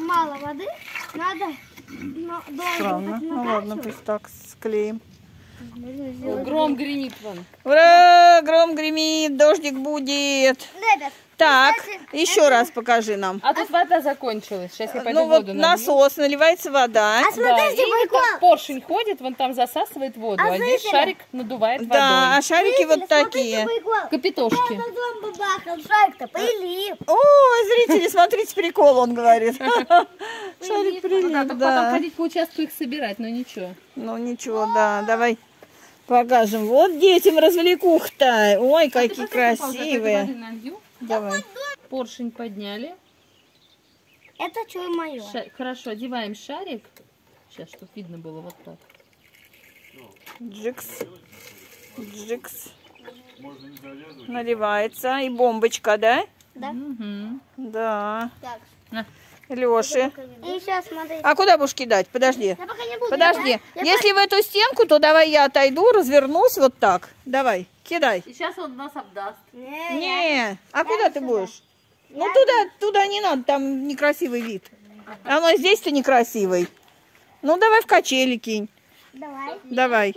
мало воды, надо Странно. Ну ладно, пусть так склеим. Гром гремит вон. Ура! Гром гремит, дождик будет. Ребят, Так, кстати, еще раз покажи нам. А тут вода закончилась. Сейчас я пойду Ну вот воду налью. насос, наливается вода. А Да, смотрите, и прикол. как поршень ходит, вон там засасывает воду, а здесь зрители? шарик надувает Да, а водой. шарики вот Смотрите, такие. прикол. Капитошки. Когда дом бабахал, шарик-то прилип. Ой, зрители, смотрите, прикол, он говорит. Шарик Да, прилип, только потом да. ходить по участку их собирать, но ничего. Ну ничего, да, давай покажем. Вот детям развлекух-то. Ой, какие красивые. Давай. Поршень подняли. Это что мое? Хорошо, одеваем шарик. Сейчас, чтобы видно было вот так. Джикс. Джикс. Наливается. И бомбочка, да? Да? Угу. Да. Так. Лёши. И сейчас смотрите. А куда будешь кидать? Подожди. Я пока не буду. Подожди. Если в эту стенку, то давай я отойду, развернусь вот так. Давай, кидай. И сейчас он нас обдаст. Не, а куда ты сюда. будешь? Ну туда не надо, там некрасивый вид. А ну здесь-то некрасивый. Ну давай в качели кинь. Давай. Давай.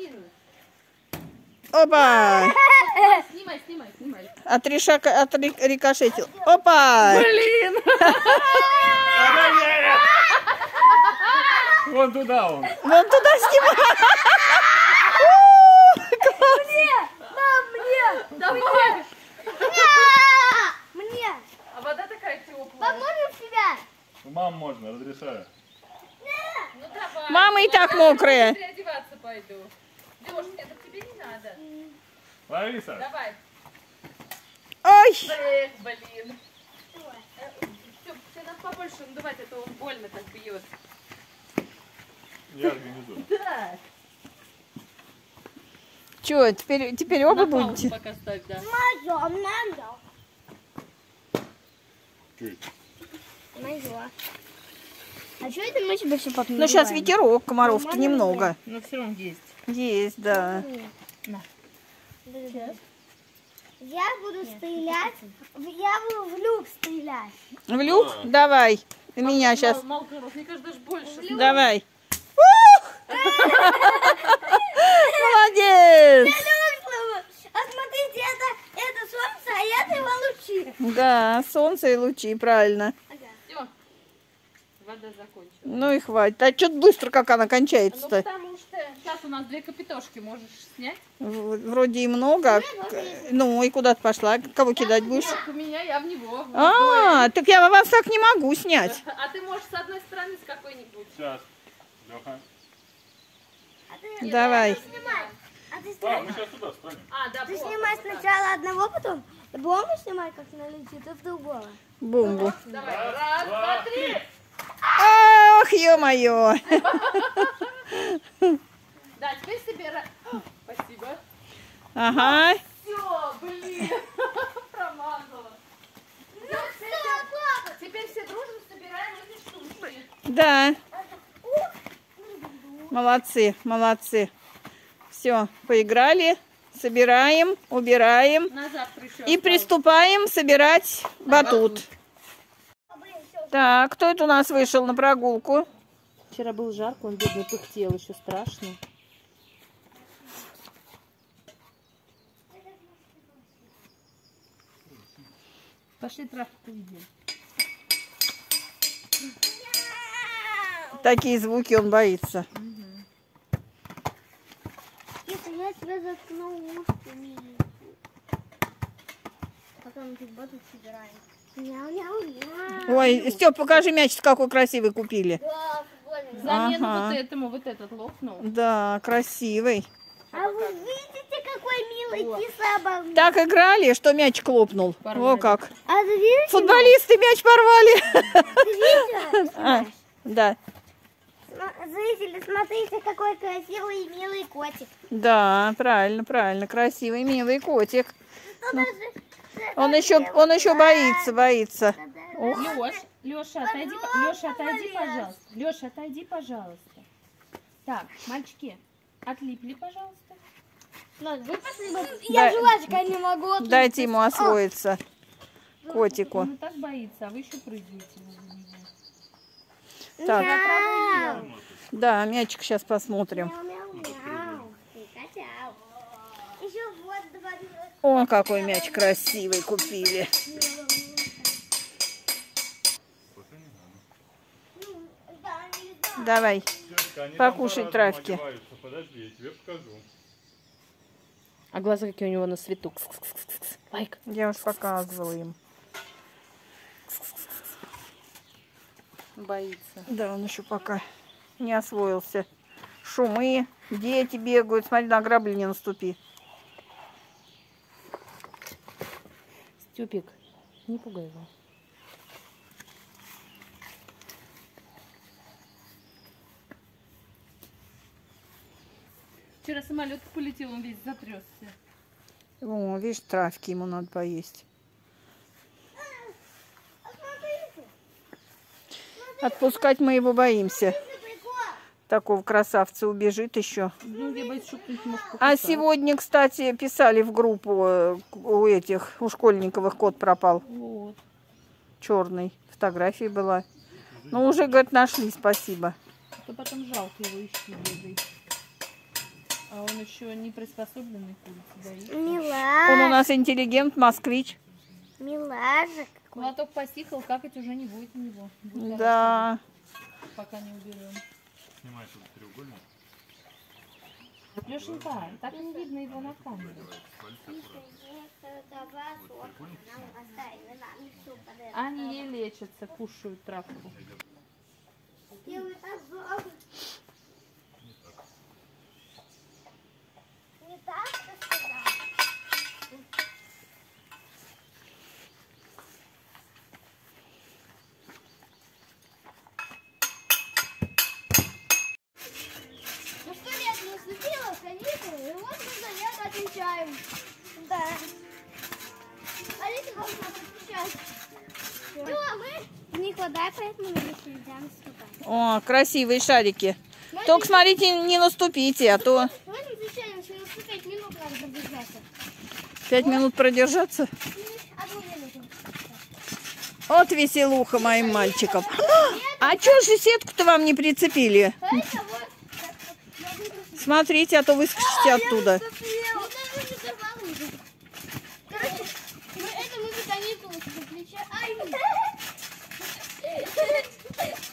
Опа! Снимай. Отрикошетил. Опа! Блин! Вон туда он. Вон туда снимай. Давай! Мне. А вода такая теплая. Поможем себя. Мам можно, разрешаю. Ну давай. Мама и так мокрая. Я одеваться пойду. Лёш, это тебе не надо. Лариса, Давай. Ой! Блин. Все, надо побольше надувать, а то он больно так бьет. я организую. Да. Че, теперь оба На паузу будете? пока ставь, да. Мое, надо. Чуть. Мое. А что это мы себе все потом Ну сейчас ветерок, комаров-то немного. Но все равно есть. Есть, да. Я буду стрелять. Я буду в люк стрелять. В люк? Давай. У меня сейчас. Малкоров, мне кажется, даже больше. Давай. Ух! Молодец! А смотрите, это солнце, а это его лучи. Да, солнце и лучи, правильно. Все. Вода закончилась. Ну и хватит. А что-то быстро, как она Ну кончается-то. потому что сейчас у нас 2 капитошки, можешь снять. Вроде и много. Ну и куда ты пошла? Кого кидать будешь? У меня, я в него. А, так я вас так не могу снять. А ты можешь с одной стороны с какой-нибудь. Сейчас. Леха. Давай. А ты А, мы сейчас сюда встанем. А, да, Ты вот, снимай вот так. сначала одного, потом бомбу снимай, как налетит, и в другого. Бомбу. Давай, раз, два, три. Ах, ё-моё. Да, теперь собирай. Спасибо. Ага. Все, блин. Промазала. Теперь все дружно собираем эти штучки. Да. Молодцы, молодцы. Все, поиграли, собираем, убираем На завтра еще. и приступаем собирать батут. Так, кто это у нас вышел на прогулку? Вчера был жарко, он бедный пыхтел, еще страшно. Пошли травку поведем. Такие звуки он боится. Если я тебя заткну ушками. Потом ты батут собираем. Мяу-мяу-мяу. Ой, Степ, покажи мяч, какой красивый купили. Да, футбольный. Взамен Ага. вот этому, вот этот лопнул. Да, красивый. А вы видите, какой милый кисаба? Так играли, что мяч лопнул. Порвали. Во как. А ты видишь? Футболисты мяч порвали. Ты видишь? А, да, Зрители, смотрите, какой красивый и милый котик. да, правильно, правильно. Красивый, милый котик. Ну, Он еще боится. Леша, отойди, пожалуйста. Леша, отойди, пожалуйста. Так, мальчики, отлипли, пожалуйста. Я жвачка не могу. Дайте ему освоиться, котику. Он и так боится, а вы еще прыгаете возле него. Так, Мяу. да, мячик сейчас посмотрим. Мяу-мяу-мяу. Ты котяу. Еще вот два. О, какой мяч красивый купили. Да, нельзя. Давай. Тётка, они Покушай там по-разному травки. одеваются. Подожди, я тебе покажу. А глаза какие у него на свету. Кс-кс-кс-кс-кс. Лайк. Я уж показывала им. Боится. Да, он еще пока не освоился. Шумы, дети бегают. Смотри, на грабли не наступи. Степик, не пугай его. Вчера самолет полетел, он весь затрясся. О, видишь, травки ему надо поесть. Отпускать мы его боимся. Такого красавца убежит еще. Ну, я боюсь, что кто-нибудь может А покусать. сегодня, кстати, писали в группу у Школьниковых кот пропал. Вот. Черный. Фотография была. Ну, уже, говорит, нашли, спасибо. А то потом жалко его ищи, бедный. А он еще не приспособленный к улице, боится. Он у нас интеллигент, москвич. Милажик. Молоток посихал, какать уже не будет у него. Будет Да. хорошо, пока не уберем. Снимай тут треугольник. Лешенька, так не видно его на камере. Они не лечатся, кушают травку. Не так, ты сказал? Ну, 100 лет наступило, каникулы, и вот мы за лето отвечаем. Да. Алиса должна подключать. Ну, а мы не хватает, поэтому мы здесь нельзя наступать. О, красивые шарики. Только смотрите, не наступите, а то В этом отвечаем, что на 5 минут надо продержаться. 5 минут продержаться. Одну минуту. Вот веселуха моим мальчикам. А чё же сетку-то вам не прицепили? А это вот. Смотрите, а то выскочите оттуда. Короче, это мы за каникулы с плеча. Ай!